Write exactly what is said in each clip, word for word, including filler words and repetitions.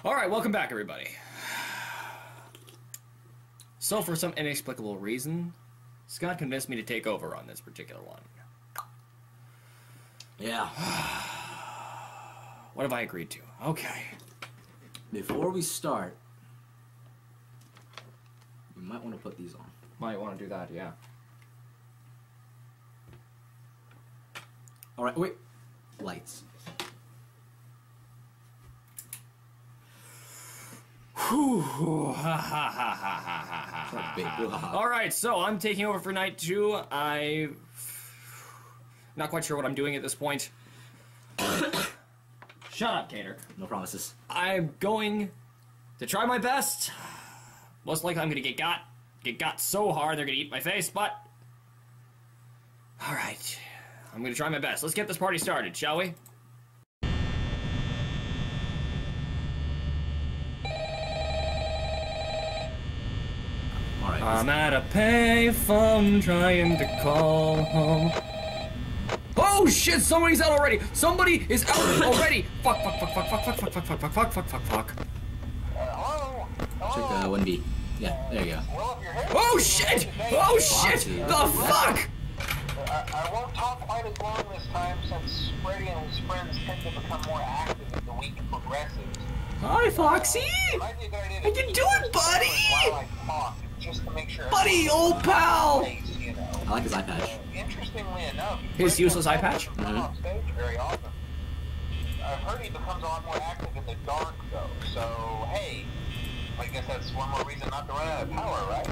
Alright, welcome back, everybody. So, for some inexplicable reason, Scott convinced me to take over on this particular one. Yeah. What have I agreed to? Okay. Before we start, you might want to put these on. Might want to do that, yeah. Alright, wait. Lights. Alright, so I'm taking over for night two. I'm not quite sure what I'm doing at this point. Shut up, Cater. No promises. I'm going to try my best. Most likely I'm going to get got. Get got so hard they're going to eat my face, but... Alright. I'm going to try my best. Let's get this party started, shall we? Alright. I'm at a payphone trying to call home. Oh shit, somebody's out already! Somebody is out already! Fuck, fuck, fuck, fuck, fuck, fuck, fuck, fuck, fuck, fuck, fuck, fuck, fuck, fuck. Hello? Check uh, one B. Yeah, there you go. Well, if you're here, Oh shit! Oh shit! The fuck! I, I won't talk quite as long this time since Freddy and his friends tend to become more active as the week progresses. Hi, Foxy! It might be a good idea to How you keep doing, this buddy? While I talk, just to make sure Buddy, old pal! Face, you know. I like his eye patch. Uh, interestingly enough, His Freddy useless eye doesn't patch? come Mhm. on stage very often. I've heard he becomes a lot more active in the dark, though. So, hey, I guess that's one more reason not to run out of power, right?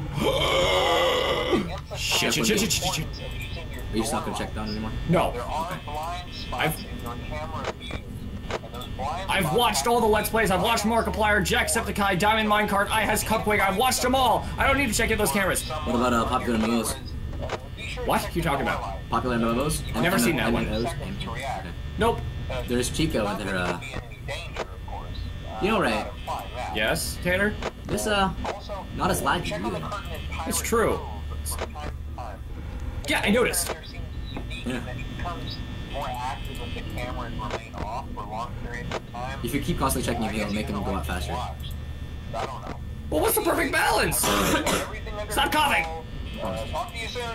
Shit, shit, shit, shit, shit, shit. Are you just not gonna check down anymore? No. There are blind spots I've- in your camera view. And those blind I've spots watched all the Let's Plays. I've watched have- Markiplier, Jacksepticeye, Diamond Minecart, I Has Cupquake. I've watched them all. I don't need to check in those cameras. What about, uh, popular M M Os? What? You talking about? Popular M M Os? I've never seen that one. Okay. Nope. There's Chico with her, uh... You know, right? Yes, Taylor? This, uh... not as laggy either. It's true. Yeah, I noticed. Yeah. If you keep constantly checking your heal, make them go out faster. Well, what's the perfect balance? Stop coughing! Uh, talk to you soon.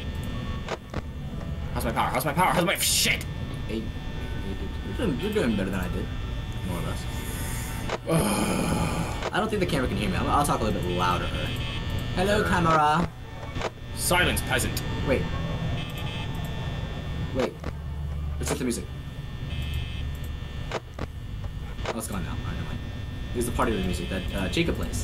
How's my power? How's my power? How's my shit? Hey, you're doing, you're doing better than I did, more or less. I don't think the camera can hear me. I'll, I'll talk a little bit louder. Hello, camera. Silence, peasant. Wait. Wait. Let's hit the music. Oh, it's gone now. Alright, never mind. This is the part of the music that uh, Jacob plays.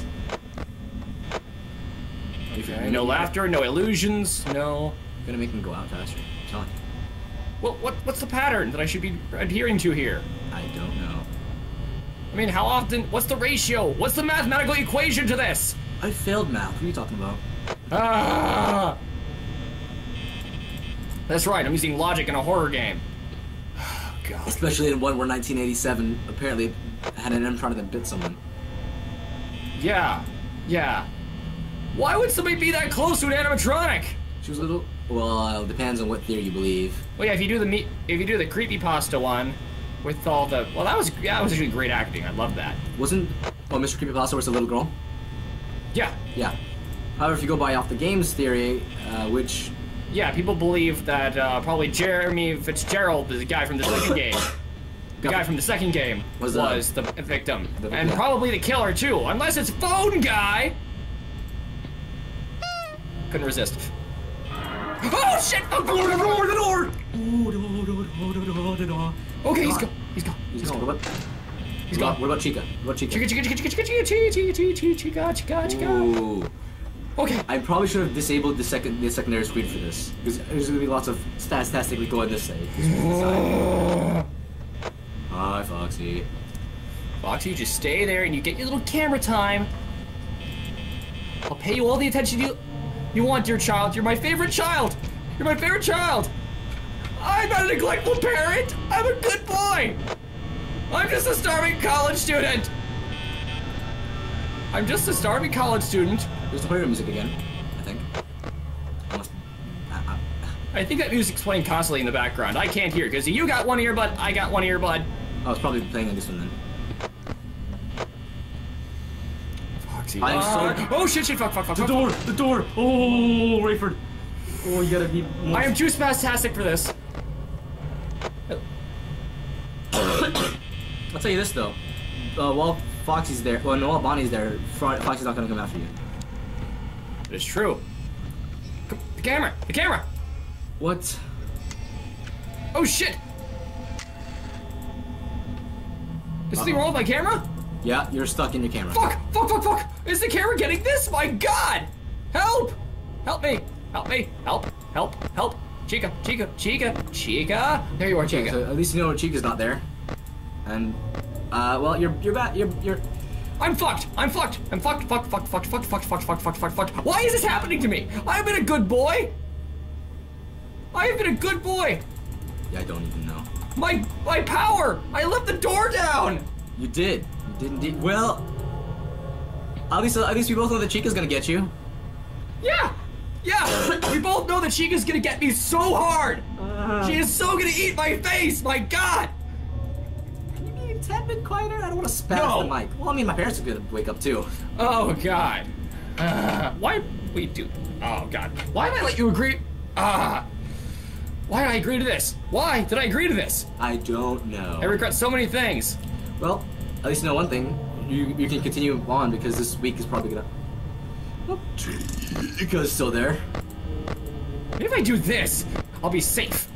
Okay. No laughter, no illusions, no... I'm gonna make him go out faster. I'm telling you. Well, what, what's the pattern that I should be adhering to here? I don't know. I mean, how often... What's the ratio? What's the mathematical equation to this? I failed math. What are you talking about? Ah! That's right, I'm using logic in a horror game. Oh, God. Especially in one where nineteen eighty-seven apparently had an M that bit someone. Yeah, yeah. Why would somebody be that close to an animatronic? She was a little... Well, uh, depends on what theory you believe. Well, yeah, if you do the me if you do the creepypasta one with all the... Well, that was yeah, that was actually great acting. I love that. Wasn't... Oh, Mister Creepypasta was a little girl? Yeah. Yeah. However, if you go by off the game's theory, uh, which... Yeah, people believe that uh, probably Jeremy Fitzgerald, the guy from the second game, the guy from the second game, Was, was, uh, the victim. the- and yeah. probably the killer, too, unless it's Phone Guy! Couldn't resist. Oh, shit! Oh, door, the door, the door! Okay, he's gone. He's gone. He's gone. What about... He's What about, gone. what about Chica? What about Chica? Chica, chica, chica, chica, chica, chica, chica, chica, chica, chica, chica, chica. Ooh. Okay. I probably should have disabled the second the secondary screen for this, because there's gonna be lots of stats tastically going this side. Hi, Foxy. Foxy, you just stay there and you get your little camera time. I'll pay you all the attention you you want, dear child. You're my favorite child. You're my favorite child. I'm not a neglectful parent. I'm a good boy. I'm just a starving college student. I'm just a starving college student. There's the player music again, I think. I must... I, I, I think that music's playing constantly in the background. I can't hear because you got one earbud, I got one earbud. I was probably playing on this one then. Foxy. I'm Uh, so- oh shit! Shit! Fuck! Fuck! Fuck! The fuck. door! The door! Oh, Rayford! Oh, you gotta be. More... I am too spastastic for this. I'll tell you this though. Uh, while Foxy's there, well, no, while Bonnie's there, Foxy's not gonna come after you. It's true. The camera! The camera! What? Oh shit! Is something wrong with my camera? Yeah, you're stuck in your camera. Fuck! Fuck! Fuck! Fuck! Is the camera getting this? My God! Help! Help me! Help me! Help! Help! Help! Chica! Chica! Chica! Chica! There you are, Okay, Chica. so at least you know Chica's not there. And, uh, well, you're you're back. You're you're. I'm fucked! I'm fucked! I'm fucked! Fucked! Fucked! Fucked! Fucked! Fucked! Fucked! Fucked! Fucked! Fucked! Fucked! Why is this happening to me? I've been a good boy. I have been a good boy. Yeah, I don't even know. My my power! I left the door down. You did. You did indeed. Well, at least at least we both know that Chica's gonna get you. Yeah! Yeah! We both know that Chica's gonna get me so hard! Uh, She is so gonna eat my face! My God! Can you be a tad bit quieter? I don't want to spaz No. the mic. Well, I mean, my parents are gonna wake up too. Oh God! Uh, why we do? Oh God! Why did I let you agree? Ah! why did I agree to this? Why did I agree to this? I don't know. I regret so many things. Well, at least you know one thing. You you can continue on because this week is probably gonna. Oh, Chica's still there. Maybe if I do this, I'll be safe.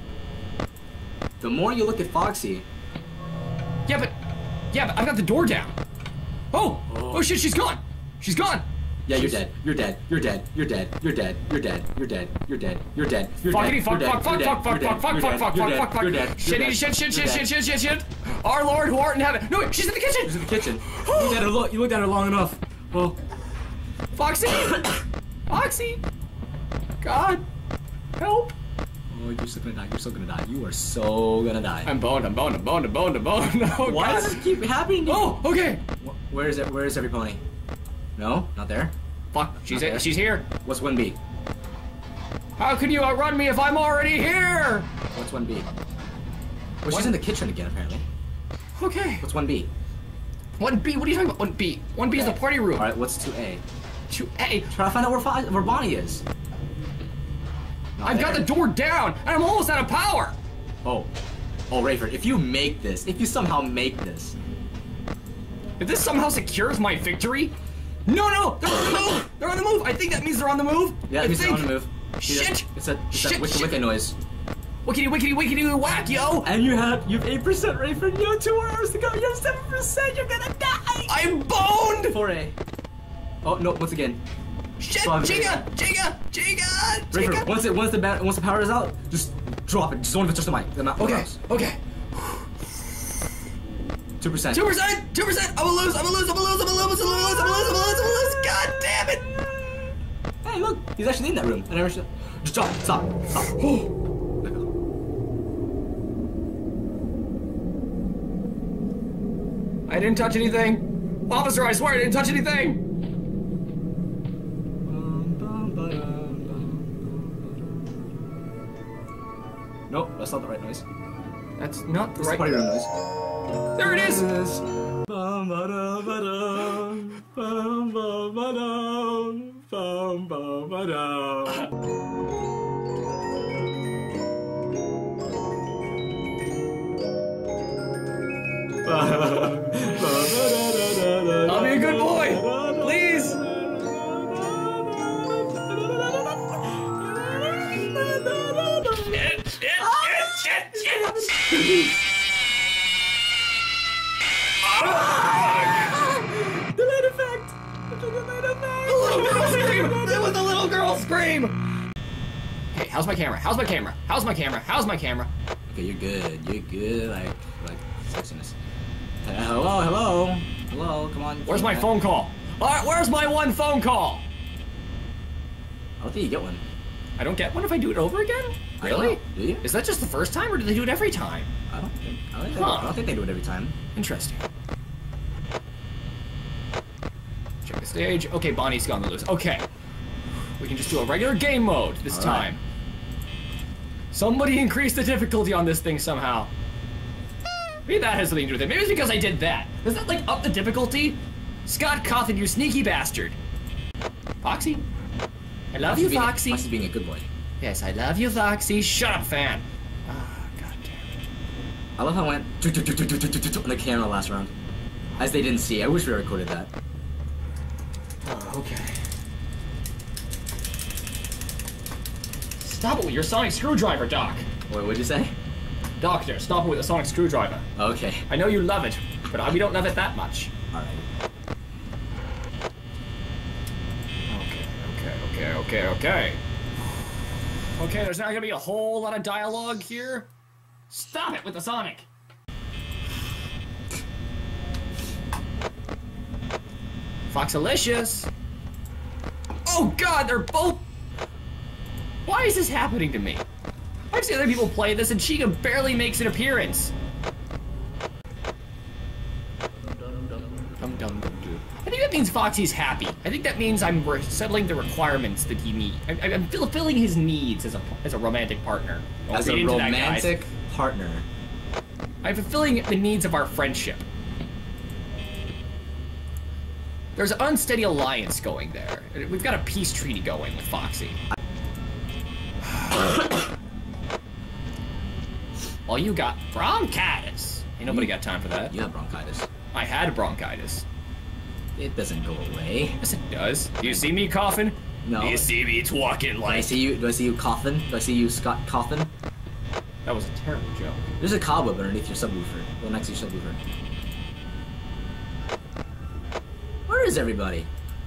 The more you look at Foxy. Yeah, but yeah, but I've got the door down. Oh! Oh. Oh shit! She's gone. She's gone. Yeah, you're She's- dead. You're dead. You're dead. You're dead. You're dead. You're dead. You're dead. You're dead. You're dead. You're dead. Fuckity fuck You're fuck dead. fuck fuck You're fuck dead. fuck fuck You're fuck fuck dead. fuck You're fuck fuck dead. You're shit dead. shit shit You're shit dead. shit shit shit. Our Lord who art in heaven. No, she's in the kitchen. She's in the kitchen. You looked at her. Lo- you looked at her long enough. Well, Foxy! Foxy! God! Help! oh, you're still gonna die. You're still gonna die. You are so gonna die. I'm boned, I'm boned, I'm boned, I'm boned, I'm boned. Oh, Why God. does this keep happening? to you? Oh, okay! Wh- Where is it? Where is every pony? No, not there. Fuck, she's Okay. she's here. What's one B? How can you outrun me if I'm already here? What's one B? Well, she's One- in the kitchen again, apparently. Okay. What's one B? one B, what are you talking about? one B. one B is the party room. All right, what's two A? two A. Try to find out where Fo- where Bonnie is. Not I've got the there. door down, and I'm almost out of power. Oh, oh, Rayford, if you make this, if you somehow make this, If this somehow secures my victory. No, no, they're on the move. They're on the move. I think that means they're on the move. yeah, I it means think. on the move. See that- Shit. It's a it's Shit, that wicka shit. wicka noise. Wickety, wickety, wickety, whack, yo. And you have you have eight percent, Rayford. You have two more hours to go. You have seven percent. You're gonna die. I'm boned. Four A. Oh no! Once again, Shit, Five, Chica, Chica, Chica, Rayford. Chica. Once it once the bat, once the power is out, just drop it. Just don't even touch the mic. The not Okay, okay. Two percent. Two percent, two percent. I'm gonna lose. I'm gonna lose. I'm gonna lose. I'm gonna lose. I'm gonna lose. I'm gonna lose. I'm gonna lose. I'm gonna lose. God damn it! Hey, look, he's actually in that room. I never should. Just stop, stop, stop. Let go. I didn't touch anything, officer. I swear I didn't touch anything. Nope, that's not the right noise. That's not the It's the right. party room noise. There it is. I'll be a good boy, please. Delayed effect! The delayed effect! Little girl scream! That was a little girl scream! Hey, how's my camera? How's my camera? How's my camera? How's my camera? Okay, you're good. You're good. Like, like sexiness. Uh, hello, hello, hello. Come on. Where's my phone call? Alright, where's my one phone call? I don't think you get one. I don't get one if I do it over again? I don't Really? know. Do you? Is that just the first time or do they do it every time? I don't think. I don't think, they, Huh. I don't think they do it every time. Interesting. Check the stage. Okay, Bonnie's gone to lose. Okay. We can just do a regular game mode this All right. time. Somebody increase the difficulty on this thing somehow. Maybe that has something to do with it. Maybe it's because I did that. Does that like up the difficulty? Scott Cawthon, you sneaky bastard. Foxy? I love Foxy's you, being, Foxy. Foxy's being a good boy. Yes, I love you, Foxy. Shut up, fan. Ah, god damn it. I love how I went on the camera last round. As they didn't see. I wish we recorded that. Oh, okay. Stop it with your sonic screwdriver, Doc. Wait, what'd you say? Doctor, stop it with the sonic screwdriver. Okay. I know you love it, but we don't love it that much. Alright. Okay, okay, okay, okay, okay. Okay, there's not gonna be a whole lot of dialogue here. Stop it with the sonic! Foxalicious! Oh god, they're both... Why is this happening to me? I've seen other people play this and Chica barely makes an appearance. Dum dum dum. I think that means Foxy's happy. I think that means I'm re settling the requirements that he needs. I'm, I'm fulfilling his needs as a as a romantic partner. Don't As a read into that, romantic guys. partner. I'm fulfilling the needs of our friendship. There's an unsteady alliance going there. We've got a peace treaty going with Foxy. Well, you got bronchitis. Ain't nobody got time for that. You have bronchitis. I had bronchitis. It doesn't go away. Yes, it does. Do you see me coughing? No. Do you see me talking Do I like... see you? Do I see you coughing? Do I see you, Scott, coughing? That was a terrible joke. There's a cobweb underneath your subwoofer. Well, next to your subwoofer. Where is everybody?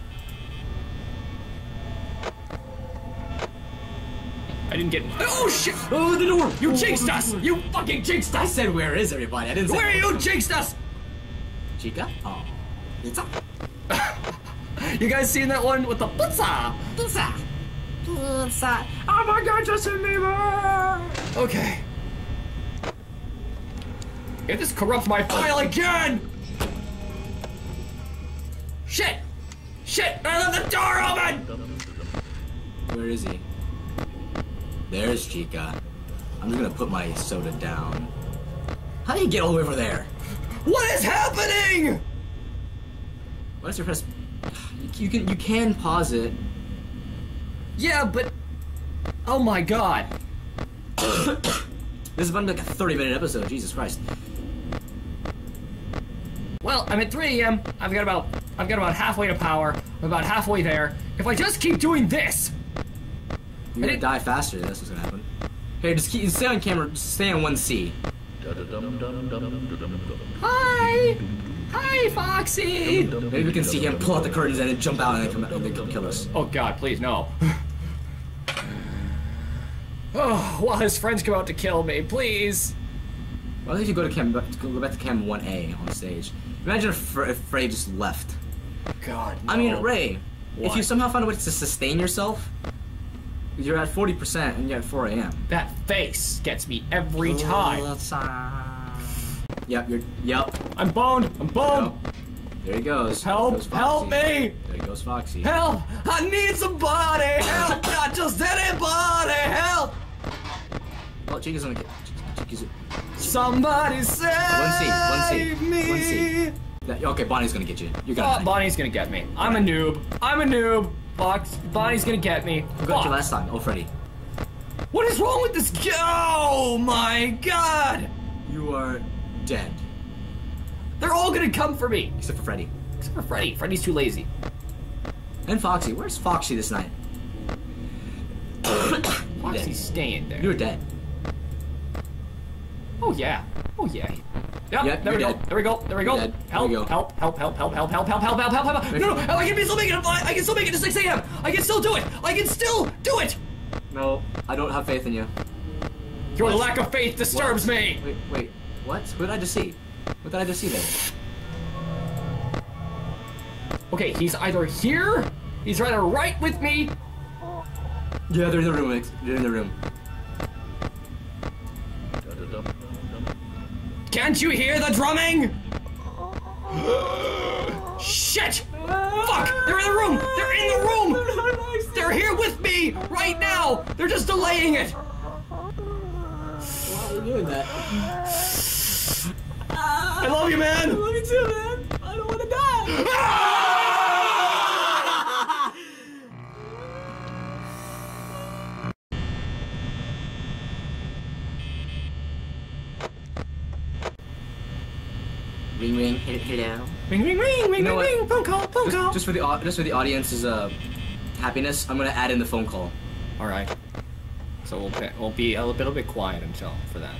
I didn't get... Oh, shit! Oh, the door! You jinxed us! You fucking jinxed I us! said, where is everybody? I didn't say... Where are you jinxed us? Chica? Oh. Pizza? You guys seen that one with the pizza? Pizza! Pizza! Oh my god, Justin Bieber! Okay. If this corrupts my file again! Shit! Shit! I left the door open! Where is he? There's Chica. I'm just gonna put my soda down. How do you get all the way over there? What is happening? Why does your press... You can, you can pause it. Yeah, but... Oh my god. This has been like a thirty minute episode, Jesus Christ. Well, I'm at three A M I've got about... I've got about halfway to power. I'm about halfway there. If I just keep doing this... You're gonna die faster, that's what's gonna happen. Here, just keep, stay on camera, just stay on one C. Hi! Hi, Foxy! Maybe we can see him pull out the curtains and then jump out and then come, and then come kill us. Oh god, please, no. Oh, while his friends come out to kill me, please! Well, if you go to cam, go back to cam one A on stage. Imagine if, Fre if Freddy just left. God, no. I mean, Ray, What? if you somehow find a way to sustain yourself, you're at forty percent and you're at four A M That face gets me every time. Yep, you're, yep. I'm boned! I'm boned! Yep. There he goes. Help! There goes Help Foxy. me! There goes Foxy. Help! I need somebody! Help! Not just anybody! Help! Oh, Chica's gonna get. Chica's. Somebody save One C, one C, me! one C. That, okay, Bonnie's gonna get you. You're gonna. Oh, Bonnie's gonna get me. I'm a noob. I'm a noob. Fox. Bonnie's gonna get me. Who got Fuck. you last time? Oh, Freddy. What is wrong with this? Oh my god! You are dead. They're all gonna come for me. Except for Freddy. Except for Freddy. Freddy's too lazy. And Foxy. Where's Foxy this night? Foxy's staying there. You're dead. Oh yeah. Oh yeah. Yep, Yep, there we you're go. dead. There we go. There we go. You're dead. Help, There we go. help, help, help, help, help, help, help, help, help, help, help, help. No, no, I can still make it. I can still make it to six A M I can still do it. I can still do it. No, I don't have faith in you. Your What? lack of faith disturbs What? me. Wait, wait. What? What did I just see? What did I just see there? Okay, he's either here, he's either right with me. Yeah, they're in the room. Alex. They're in the room. Can't you hear the drumming? Shit! Fuck! They're in the room! They're in the room! They're here with me right now! They're just delaying it! Why are you doing that? I love you, man! I love you too, man. I don't want to die. Ah! hello. Ring, ring, ring, ring, You know ring, what? ring. Phone call, phone Just, call. just for the au- just for the audience's uh, happiness, I'm gonna add in the phone call. All right. So we'll be, we'll be a little bit quiet until for that.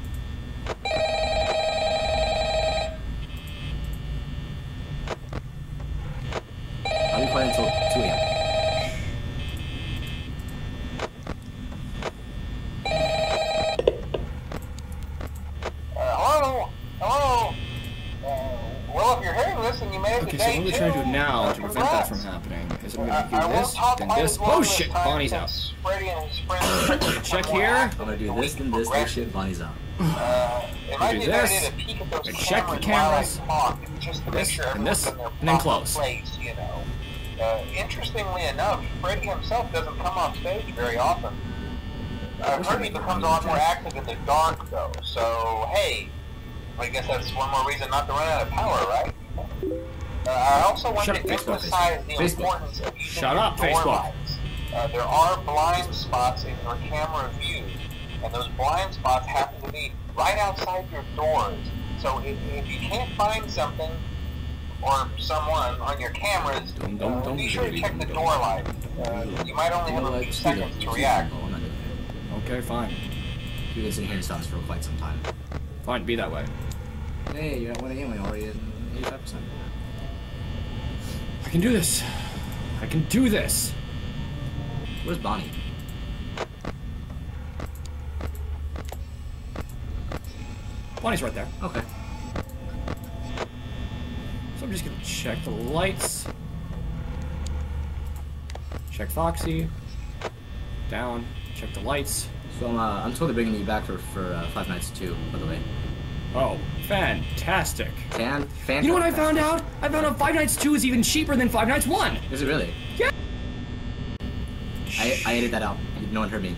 I'll be quiet until two A M Uh, hello? Hello? Uh, well, if you're hearing this and you made it Okay, to so day what we're two, trying to do now uh, to prevent that from congrats. happening is I'm I, gonna I do won't this, talk then quite this. as long Oh this shit, time Bonnie's out. since Freddy and his friends Check become more here. active I'm gonna do as the this, week then this, then progresses. shit, Bonnie's out. Uh, it might do be a good this, idea to peek at those and check the cameras while I cameras, talk, just to this, make sure and everyone's this, in their and then proper close. place, you know. Uh, interestingly enough, Freddy himself doesn't come off stage very often. I've heard he becomes a lot more active in the dark, though, so hey, I guess that's one more reason not to run out of power, right? Uh, I also want Shut to up, Facebook. emphasize the Facebook. importance of using Shut up, door Facebook. lights. Uh, there are blind spots in your camera view, and those blind spots happen to be right outside your doors. So if, if you can't find something or someone on your cameras, Dum, dum, uh, dum, be sure to dum, check dum, the dum. door light. Uh, you might only have a few seconds to react. Oh, I'm not doing it. Okay, fine. You've been sitting here in silence for quite some time. Fine, be that way. Hey, you're at one A M when you're already at eighty-five percent. I can do this. I can do this. Where's Bonnie? Bonnie's right there. Okay. So I'm just gonna check the lights. Check Foxy. Down. Check the lights. So I'm, uh, I'm totally bringing you back for, for uh, Five Nights two, by the way. Oh, fantastic. Fan? Fan? You know what I found out? I found out Five Nights two is even cheaper than Five Nights one. Is it really? Yeah. I, I edited that out. No one heard me.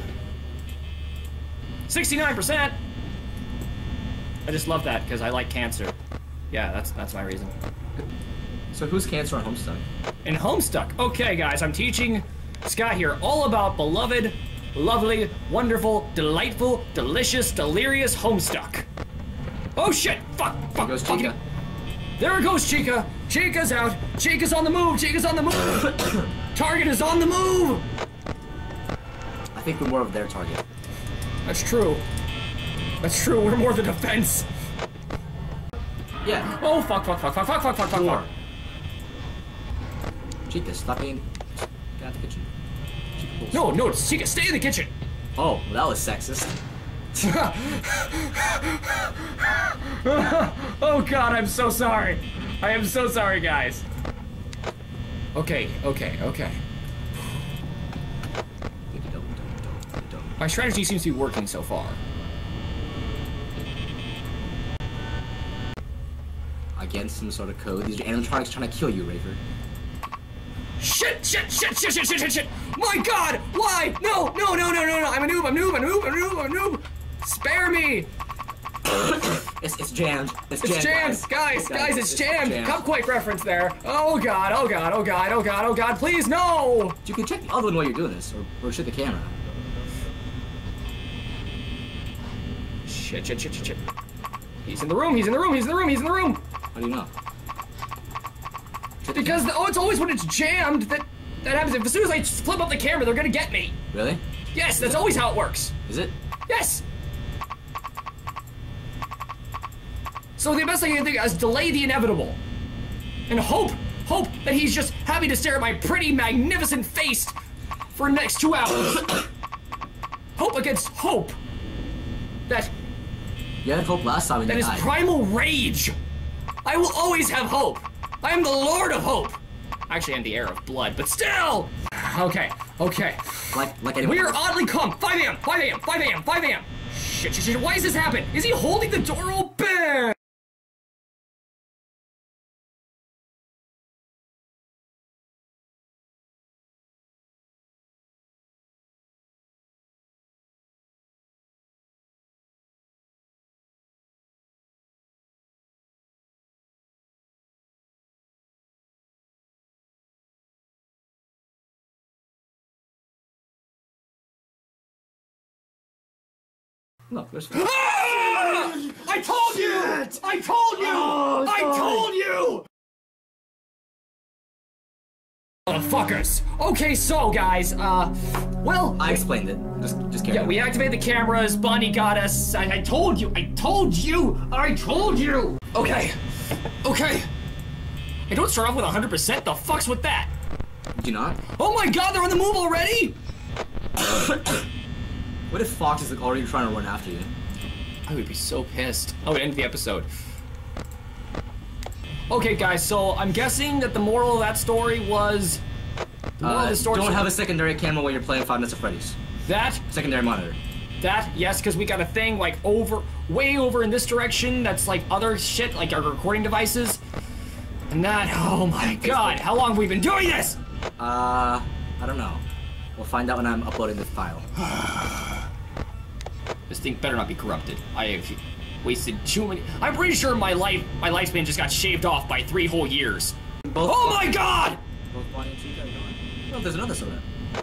sixty-nine percent. I just love that because I like cancer. Yeah, that's that's my reason. So who's Cancer on Homestuck? In Homestuck. Okay, guys, I'm teaching Scott here all about beloved, lovely, wonderful, delightful, delicious, delirious Homestuck. Oh shit! Fuck! There Fuck! goes fuck Chica. it. There goes Chica. Chica's out. Chica's on the move. Chica's on the move. Target is on the move. I think we're more of their target. That's true. That's true. We're more the defense. Yeah. Oh fuck! Fuck! Fuck! Fuck! Fuck! Fuck! Fuck! Fuck! More. fuck. Chica, stop being... Get out the kitchen. Chica, pulls. No, no, Chica, stay in the kitchen. Oh, well, that was sexist. Oh god, I'm so sorry. I am so sorry, guys. Okay, okay, okay. My strategy seems to be working so far. Against some sort of code. These are animatronics trying to kill you, Rafer. Shit, shit, shit, shit, shit, shit, shit, shit. My god, why? No, no, no, no, no, no. I'm a noob, I'm a noob, I'm a noob, I'm a noob, I'm a noob. Spare me. It's, it's jammed. It's, It's jammed, jammed, guys, guys, it's jammed. jammed. Cupquake reference there. Oh god, oh god, oh god, oh god, oh god, please, no. You can check the other one while you're doing this, or, or shit the camera. Shit, shit, shit, shit, shit. He's in the room, he's in the room, he's in the room, he's in the room. How do you know? Check the Because, camera. the, oh, it's always when it's jammed that that happens. As soon as I flip up the camera, they're gonna get me. Really? Yes, that's always how it works. Is it? Yes. So the best thing I can think of is delay the inevitable. And hope, hope that he's just happy to stare at my pretty, magnificent face for the next two hours. Hope against hope. That, You had hope last time and that you is died. primal rage. I will always have hope. I am the Lord of Hope. Actually, I'm the heir of blood, but still. Okay, okay. Like, like anyone We are else. oddly calm. five A M, five A M, five A M, five A M. Shit, shit, shit. Why does this happen? Is he holding the door open? Look, there's... Ah! I told you! I told you! Oh, I told you! Motherfuckers! Okay, so guys, uh, well... I explained it. Just, just carry Yeah, on. we activated the cameras, Bonnie got us. I, I told you, I told you, I told you! Okay, okay. I don't start off with one hundred percent, the fuck's with that? Did you not? Oh my god, they're on the move already? What if Fox is like already trying to run after you? I would be so pissed. Oh, it ended the episode. Okay, guys, so I'm guessing that the moral of that story was... The moral Uh, of the story don't have a secondary camera when you're playing Five Nights at Freddy's. That, Secondary monitor. that, yes, because we got a thing, like, over, way over in this direction that's, like, other shit, like our recording devices. And that, oh my god, how long have we been doing this? Uh, I don't know. We'll find out when I'm uploading the file. This thing better not be corrupted. I have wasted too many. I'm pretty sure my life, my lifespan just got shaved off by three whole years. Both Oh my god! Both Bonnie and Chica are gone. Oh, there's another soda.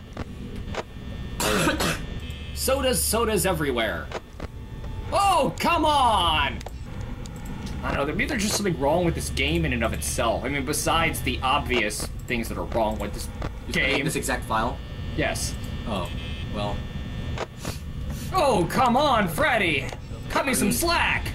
Sodas, sodas everywhere. Oh, come on! I don't know, maybe there's just something wrong with this game in and of itself. I mean, besides the obvious things that are wrong with this You're playing game. this exact file? Yes. Oh, well. Oh, come on, Freddy! Cut me some slack!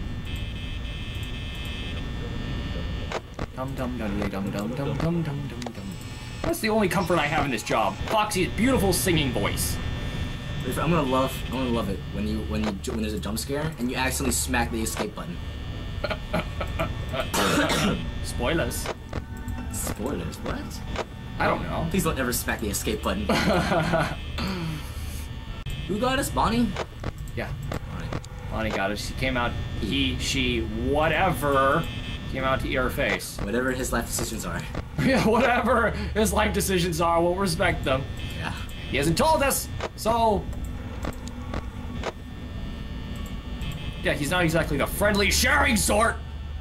Dum dum dum dum dum dum dum dum dum dum. That's the only comfort I have in this job. Foxy's beautiful singing voice. I'm gonna love, I'm gonna love it when you, when you, when there's a jump scare and you accidentally smack the escape button. Spoilers. Spoilers, what? I don't know. Please don't ever smack the escape button. Who got us? Bonnie? Yeah. Bonnie. Bonnie got us. She came out, he, she, whatever, came out to eat her face. Whatever his life decisions are. Yeah, whatever his life decisions are, we'll respect them. Yeah. He hasn't told us, so... Yeah, he's not exactly the friendly, sharing sort!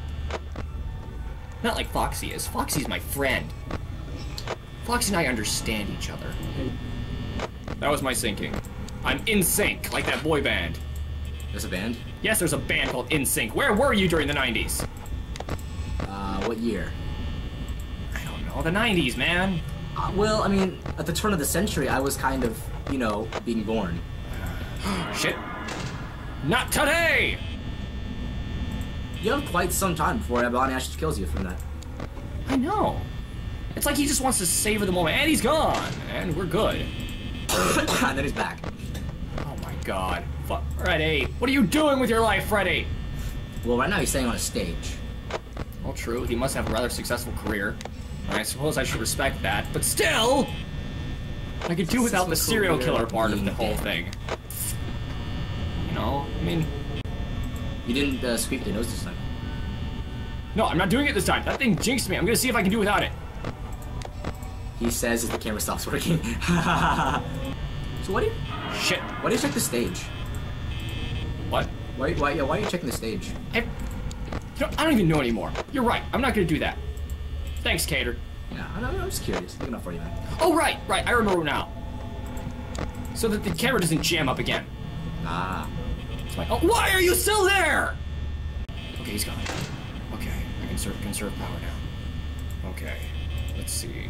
Not like Foxy is. Foxy's my friend. Foxy and I understand each other. That was my thinking. I'm in sync, like that boy band. There's a band? Yes, there's a band called In Sync. Where were you during the nineties? Uh, what year? I don't know, the nineties, man. Uh, well, I mean, at the turn of the century, I was kind of, you know, being born. Shit. Not today! You have quite some time before Bonnie actually kills you from that. I know. It's like he just wants to savor the moment, and he's gone, and we're good. And then he's back. Oh my god. Fu- Freddy, what are you doing with your life, Freddy? Well, right now he's staying on a stage. Well, true, he must have a rather successful career. I suppose I should respect that, but still! I could do without the serial killer part of the whole thing. You know, I mean... You didn't uh, sweep the nose this time. No, I'm not doing it this time. That thing jinxed me. I'm gonna see if I can do without it. He says as the camera stops working. So what do you... Shit. Why do you check the stage? What? Why, why, yeah, why are you checking the stage? I... You know, I don't even know anymore. You're right. I'm not gonna do that. Thanks, Cater. Yeah, I'm, I'm just curious. Looking up for you, man. Oh, right, right. I remember now. So that the camera doesn't jam up again. Ah. It's like, oh, why are you still there? Okay, he's gone. Okay, I can conserve, conserve power now. Okay, let's see.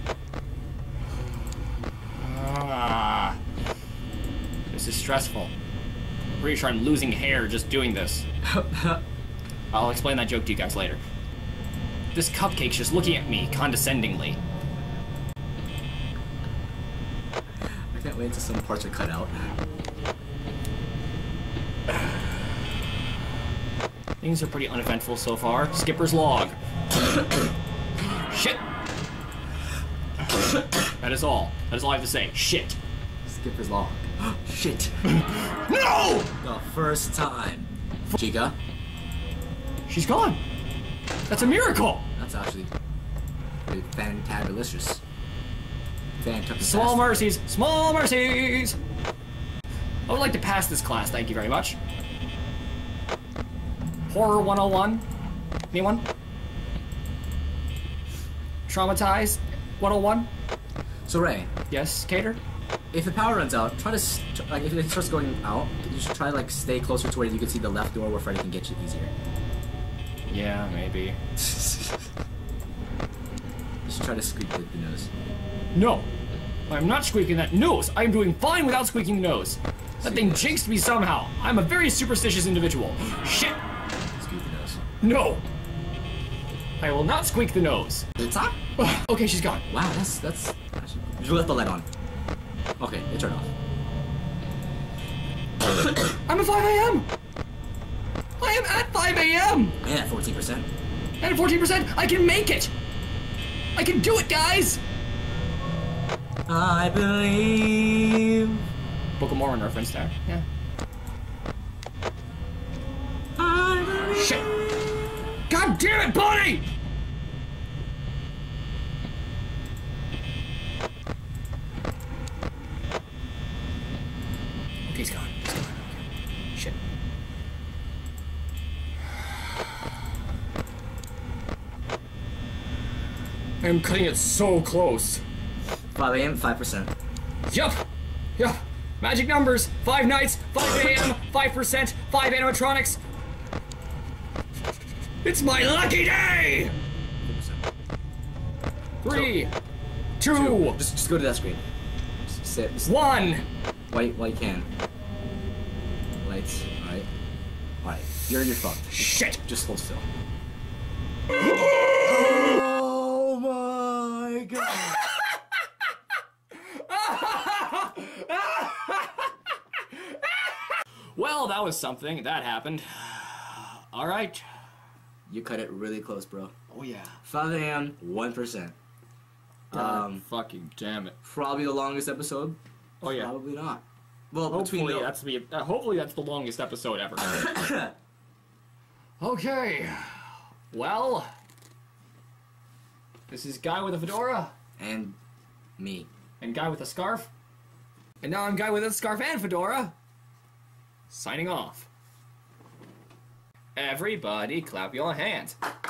Ah, this is stressful. I'm pretty sure I'm losing hair just doing this. I'll explain that joke to you guys later. This cupcake's just looking at me condescendingly. I can't wait until some parts are cut out. Things are pretty uneventful so far. Skipper's log. Shit. That is all. That is all I have to say. Shit. Skipper's log. Shit. No! The first time. Chica? She's gone. That's a miracle. That's actually pretty fantabulous. Fantastic. Small mercies. Small mercies. I would like to pass this class. Thank you very much. Horror one oh one. Anyone? Traumatized one oh one. So Ray, Yes, Cater? if the power runs out, try to st like if it starts going out, you should try to like stay closer to where you can see the left door where Freddy can get you easier. Yeah, maybe. You should try to squeak the, the nose. No, I'm not squeaking that nose. I'm doing fine without squeaking the nose. That thing jinxed me somehow. I'm a very superstitious individual. Shit. Squeak the nose. No. I will not squeak the nose. Did it stop? Okay, she's gone. Wow, that's that's. Actually, you left the light on. Okay, it turned off. I'm at five A M I am at five A M Man, at fourteen percent. And at fourteen percent, I can make it. I can do it, guys. I believe. Book of Mormon reference there. Yeah. I believe. Shit. God damn it, buddy! Okay, he's gone. He's gone. Okay. Shit. I'm cutting it so close. five A M, five percent. Yup. Yup. Magic numbers. Five nights, five A M, five percent, five animatronics. It's my lucky day! Three, two, Two. Just, just go to that screen. Just sit. Just one. while, while you can. Lights. Alright. Alright. You're you're fucked. Shit. Just hold still. Oh my god. Well, that was something. That happened. All right. You cut it really close, bro. Oh yeah. five A M, one percent. Um, fucking damn it. Probably the longest episode. Oh yeah. Probably not. Well, Hopefully between the, that's the uh, hopefully that's the longest episode ever. Okay. Well, this is guy with a fedora and me. and guy with a scarf, and now I'm guy with a scarf and fedora. Signing off. Everybody, clap your hands.